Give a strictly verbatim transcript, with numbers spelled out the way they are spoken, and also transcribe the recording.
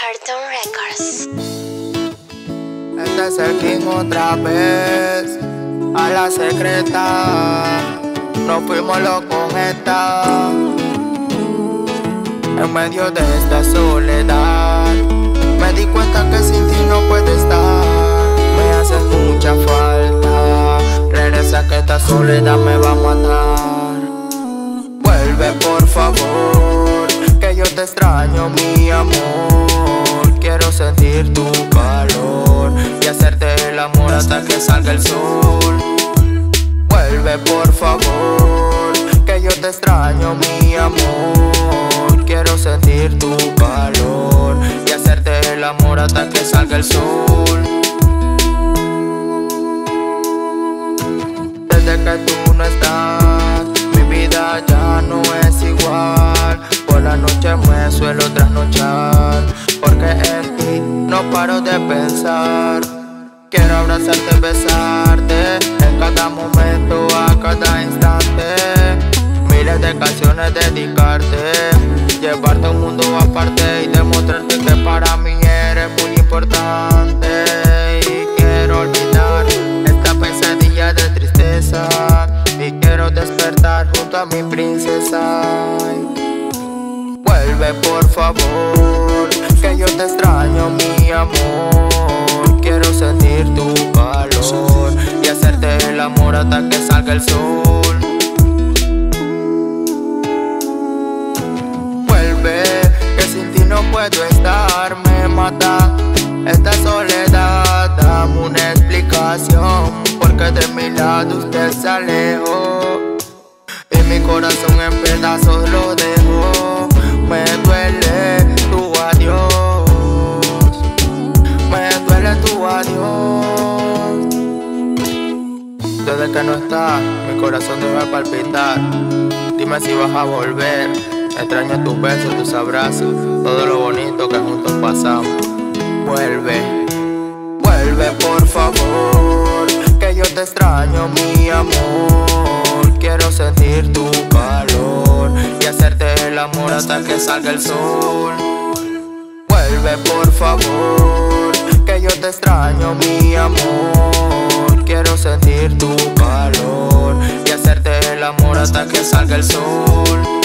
Cartoon Records. Este es el King otra vez, a la secreta. Nos fuimos locos esta, en medio de esta soledad. Me di cuenta que sin ti no puedo estar. Me hace mucha falta. Regresa que esta soledad me va a matar. Vuelve por favor, que yo te extraño mi amor. Quiero sentir tu calor y hacerte el amor hasta que salga el sol. Vuelve por favor, que yo te extraño mi amor. Quiero sentir tu calor y hacerte el amor hasta que salga el sol. Desde que tú no estás, mi vida ya no es igual. Por la noche me suelo trasnochar, porque en ti no paro de pensar. Quiero abrazarte, besarte, en cada momento, a cada instante. Miles de canciones dedicarte, llevarte a un mundo aparte y demostrarte que para mí eres muy importante. Y quiero olvidar esta pesadilla de tristeza, y quiero despertar junto a mi princesa. Vuelve por favor, que yo te extraño mi amor. Quiero sentir tu calor y hacerte el amor hasta que salga el sol. Vuelve, que sin ti no puedo estar. Me mata esta soledad. Dame una explicación, porque de mi lado usted se alejó y mi corazón en pedazos lo dejó. Me duele tu adiós, me duele tu adiós. Desde que no estás, mi corazón debe palpitar. Dime si vas a volver. Extraño tus besos, tus abrazos, todo lo bonito que juntos pasamos. Vuelve, vuelve por favor, que yo te extraño mi amor. Quiero sentir tu calor y hacerte el amor hasta que salga el sol. Vuelve por favor, que yo te extraño mi amor. Quiero sentir tu calor y hacerte el amor hasta que salga el sol.